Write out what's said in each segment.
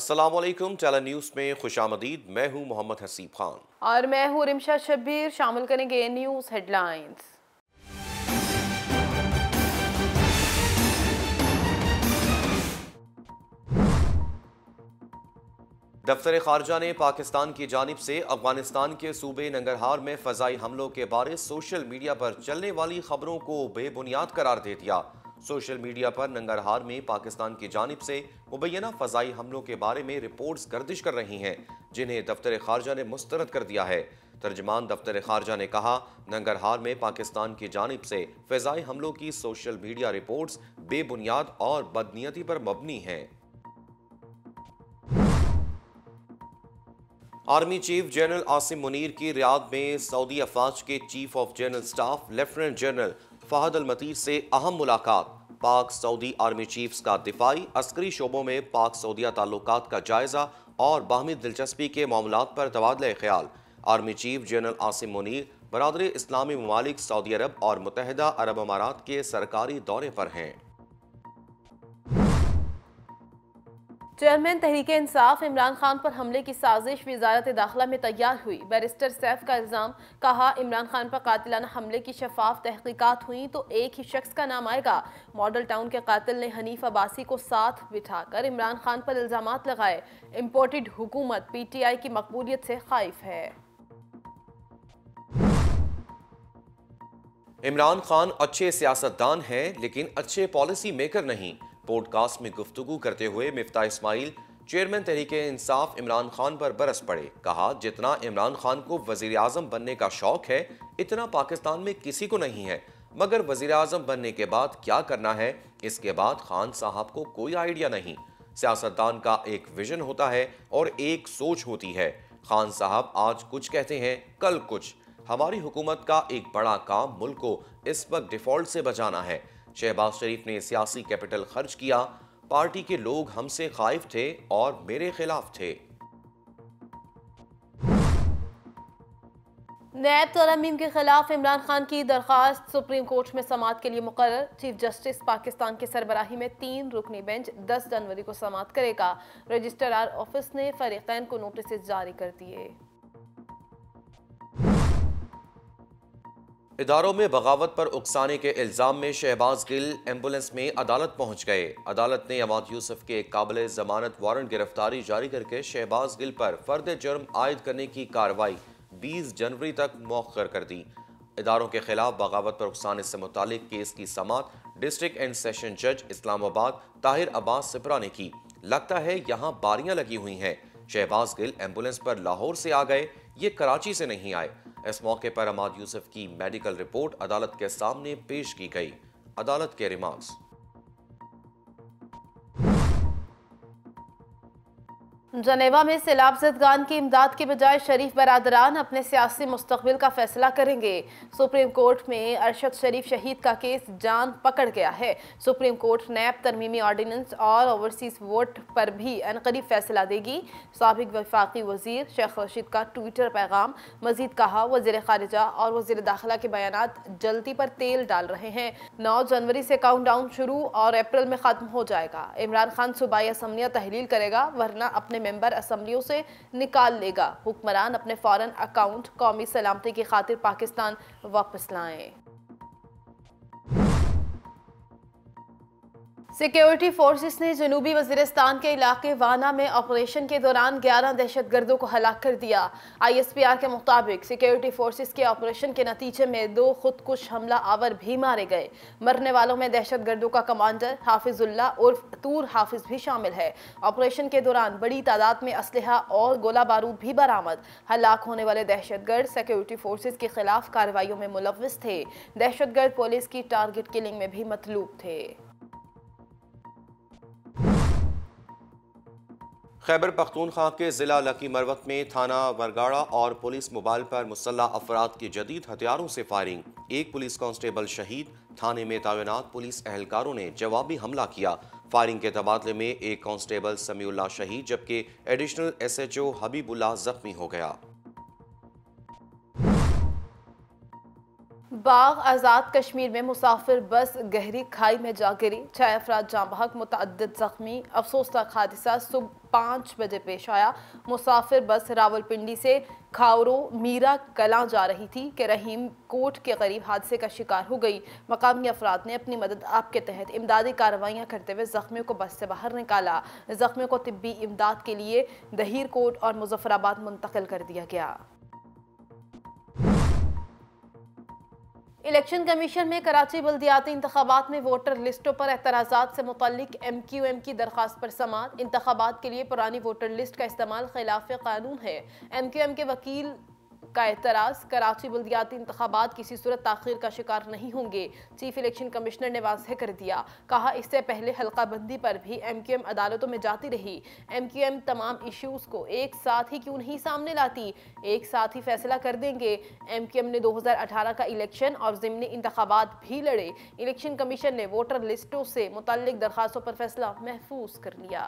अस्सलामुअलैकुम। Talent news में खुशामदीद। मैं हूं मोहम्मद हसीब खान और मैं हूं रिमशा शब्बीर। शामिल करेंगे न्यूज़ हेडलाइंस। दफ्तर खारजा ने पाकिस्तान की जानिब से अफगानिस्तान के सूबे नंगरहार में फ़ज़ाई हमलों के बारे सोशल मीडिया पर चलने वाली खबरों को बेबुनियाद करार दे दिया। सोशल मीडिया पर नंगरहार में पाकिस्तान की जानिब से मुबैना फ़ज़ाई हमलों के बारे में रिपोर्ट्स गर्दिश कर रही हैं, जिन्हें दफ्तर खारजा ने मुस्तरद कर दिया है। तर्जमान दफ्तर खारजा ने कहा, नंगरहार में पाकिस्तान की जानिब से फ़ज़ाई हमलों की सोशल मीडिया रिपोर्ट्स बेबुनियाद और बदनीयती पर मबनी हैं। Army chief general Asim Munir की रियाद में सऊदी अफवाज के chief of general staff lieutenant general Fahad Al Mutair से अहम मुलाकात। पाक सऊदी आर्मी चीफ्स का दिफाई अस्करी शोबों में पाक सऊदिया ताल्लुकात का जायजा और बाहमी दिलचस्पी के मामलात पर तबादला ख्याल। Army chief general Asim Munir बरादरी इस्लामी ममालिक सऊदी अरब और मुत्तहिदा अरब अमारात के सरकारी दौरे पर हैं। चेयरमैन तहरीके इंसाफ इमरान खान पर हमले की साजिश वजारत दाखिला में तैयार हुई। बैरिस्टर सैफ का इल्ज़ाम, कहा इमरान खान पर कातिलाना हमले की शफाफ तहकीकात हुई तो एक ही शख्स का नाम आएगा। मॉडल टाउन के कातिल ने हनीफ अब्बासी को साथ बिठाकर इमरान खान पर इल्ज़ामात लगाए। इम्पोर्टेड हुकूमत PTI की मकबूलियत से खाइफ है। इमरान खान अच्छे सियासतदान हैं लेकिन अच्छे पॉलिसी मेकर नहीं। पॉडकास्ट में गुफ्तगू करते हुए मिफ्ताह इस्माइल चेयरमैन तहरीके इंसाफ इमरान खान पर बरस पड़े। कहा, जितना इमरान खान को वजीर आजम बनने का शौक है इतना पाकिस्तान में किसी को नहीं है, मगर वजीर आजम बनने के बाद क्या करना है इसके बाद खान साहब को कोई आइडिया नहीं। सियासतदान का एक विजन होता है और एक सोच होती है। खान साहब आज कुछ कहते हैं कल कुछ। हमारी हुकूमत का एक बड़ा काम मुल्क को इस वक्त डिफॉल्ट से बचाना है। शहबाज शरीफ ने सियासी कैपिटल खर्च किया। पार्टी के लोग हमसे खाइफ थे और मेरे खिलाफ थे। नैब तरमीम के खिलाफ इमरान खान की दरखास्त सुप्रीम कोर्ट में समाअत के लिए मुकर्रर। चीफ जस्टिस पाकिस्तान की सरबराही में 3 रुकनी बेंच 10 जनवरी को समाअत करेगा। रजिस्ट्रार ऑफिस ने फरीकैन को नोटिस जारी कर दिए। इदारों में बगावत पर उकसाने के इल्जाम में शहबाज गिल एम्बुलेंस में अदालत पहुंच गए। अदालत ने अमाद यूसुफ के काबिल जमानत वारंट गिरफ्तारी जारी करके शहबाज गिल पर फर्द जुर्म आयद करने की कार्रवाई 20 जनवरी तक मौखर कर दी। इदारों के खिलाफ बगावत पर उकसाने से मुतालिक केस की समाअत डिस्ट्रिक्ट एंड सेशन जज इस्लामाबाद ताहिर अब्बास सिपरा ने की। लगता है यहाँ बारियां लगी हुई हैं। शहबाज गिल एम्बुलेंस पर लाहौर से आ गए, ये कराची से नहीं आए। इस मौके पर अमाद यूसुफ की मेडिकल रिपोर्ट अदालत के सामने पेश की गई। अदालत के रिमार्क्स, जनेवा में सैलाब ज़दगान की इमदाद के बजाय शरीफ बरादरान अपने सियासी मुस्तकबिल का फैसला करेंगे। सुप्रीम कोर्ट में अरशद शरीफ शहीद का केस जान पकड़ गया है। सुप्रीम कोर्ट नैब तरमीमी ऑर्डिनेंस और ओवरसीज वोट पर भी अनकरीब फैसला देगी। साबिक वफाकी वजीर शेख रशीद का ट्विटर पैगाम। मजीद कहा, वजीर खारिजा और वजीर दाखिला के बयानात जल्दी पर तेल डाल रहे हैं। 9 जनवरी से काउंटडाउन शुरू और अप्रैल में खत्म हो जाएगा। इमरान खान सूबाई असम्बलियाँ तहलील करेगा वरना अपने मेंबर असम्बलियों से निकाल लेगा। हुक्मरान अपने फॉरेन अकाउंट कौमी सलामती की खातिर पाकिस्तान वापस लाएं। सिक्योरिटी फोर्सेस ने जनूबी वजीरिस्तान के इलाके वाना में ऑपरेशन के दौरान 11 दहशतगर्दों को हलाक कर दिया। ISPR के मुताबिक सिक्योरिटी फोर्सेस के ऑपरेशन के नतीजे में 2 खुदकुश हमला आवर भी मारे गए। मरने वालों में दहशतगर्दों का कमांडर हाफिजुल्ला उर्फ तूर हाफिज भी शामिल है। ऑपरेशन के दौरान बड़ी तादाद में असलहा और गोला बारूद भी बरामद। हलाक होने वाले दहशतगर्द सिक्योरिटी फोर्सेस के खिलाफ कार्रवाइयों में मुलव्विस थे। दहशतगर्द पुलिस की टारगेट किलिंग में भी मतलूब थे। खैबर पख्तूनख्वा के जिला लकी मरवत में थाना वरगाड़ा और पुलिस मोबाइल पर मुसल्लह अफराद की जदीद हथियारों से फायरिंग। एक पुलिस कांस्टेबल शहीद। थाने में तैनात पुलिस एहलकारों ने जवाबी हमला किया। फायरिंग के तबादले में एक कांस्टेबल समीउल्लाह शहीद जबकि एडिशनल SHO हबीबुल्लाह जख्मी हो गया। बाग आज़ाद कश्मीर में मुसाफिर बस गहरी खाई में जा गिरी, 6 अफराद जाँ बहक, मुतअद्दिद जख्मी। अफसोसनाक हादसा सुबह 5 बजे पेश आया। मुसाफिर बस रावलपिंडी से खावरो मीरा कलां जा रही थी कि रहीम कोट के करीब हादसे का शिकार हो गई। मकामी अफराद ने अपनी मदद आप के तहत इमदादी कार्रवाइयाँ करते हुए जख्मियों को बस से बाहर निकाला। जख्मियों को तिब्बी इमदाद के लिए दहीर कोट और मुजफ्फराबाद मुंतकिल कर दिया गया। इलेक्शन कमीशन में कराची बल्दियाती इंतखाबात में वोटर लिस्टों पर एतराज़ात से मुतल्लिक MQM की दरख्वास्त पर समाअत। इंतखाबात के लिए पुरानी वोटर लिस्ट का इस्तेमाल खिलाफ कानून है। MQM के वकील का एतराज़, कराची बल्दियाती इंतखाबात किसी सूरत ताख़ीर का शिकार नहीं होंगे। चीफ इलेक्शन कमिश्नर ने वाज़ेह कर दिया, कहा इससे पहले हल्का बंदी पर भी MQM अदालतों में जाती रही। MQM तमाम इश्यूज़ को एक साथ ही क्यों नहीं सामने लाती, एक साथ ही फैसला कर देंगे। MQM ने 2018 का इलेक्शन और ज़िमनी इंतखाबात भी लड़े। इलेक्शन कमीशन ने वोटर लिस्टों से मुतल्लिक दरख्वास्तों पर फैसला महफूज कर लिया।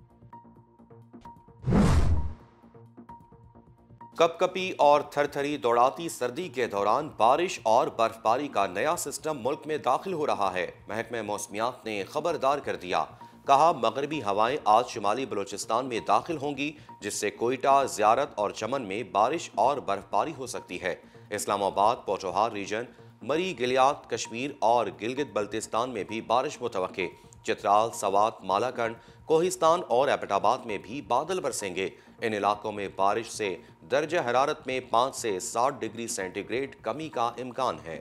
कपकपी और थरथरी दौड़ाती सर्दी के दौरान बारिश और बर्फबारी का नया सिस्टम मुल्क में दाखिल हो रहा है। महकमे मौसमियात ने खबरदार कर दिया, कहा मगरबी हवाएं आज शुमाली बलूचिस्तान में दाखिल होंगी, जिससे कोयटा, ज़ियारत और चमन में बारिश और बर्फबारी हो सकती है। इस्लामाबाद, पोठोहार रीजन, मरी, गिलियात, कश्मीर और गिलगित बल्तिस्तान में भी बारिश मुतवक्के। चित्राल, सवात, मालाकंड, कोहिस्तान और एबटाबाद में भी बादल बरसेंगे। इन इलाकों में बारिश से दर्जा हरारत में 5 से 60 डिग्री सेंटीग्रेड कमी का इम्कान है।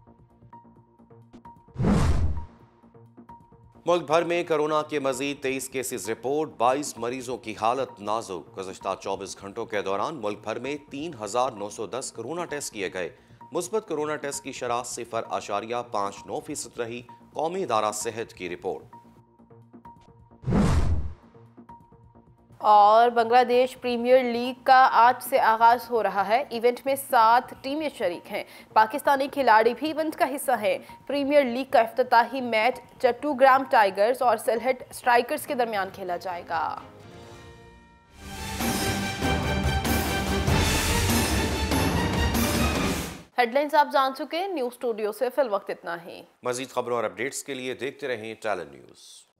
मुल्क भर में कोरोना के मजीद 23 केसेस रिपोर्ट, 22 मरीजों की हालत नाजुक। गुज़श्ता 24 घंटों के दौरान मुल्क भर में 3,910 कोरोना टेस्ट किए गए। मुस्बत कोरोना टेस्ट की शरह 0.59% रही। कौमी इदारा सेहत की रिपोर्ट। और बांग्लादेश प्रीमियर लीग का आज से आगाज हो रहा है। इवेंट में 7 टीमें शरीक हैं। पाकिस्तानी खिलाड़ी भी इवेंट का हिस्सा हैं। प्रीमियर लीग का इफ्तिताही मैच चट्टूग्राम टाइगर्स और सिलहट स्ट्राइकर्स के दरमियान खेला जाएगा। हेडलाइंस आप जान चुके हैं। न्यूज स्टूडियो से फिल वक्त इतना ही। मजीद खबरों और अपडेट्स के लिए देखते रहें टैलेंट न्यूज।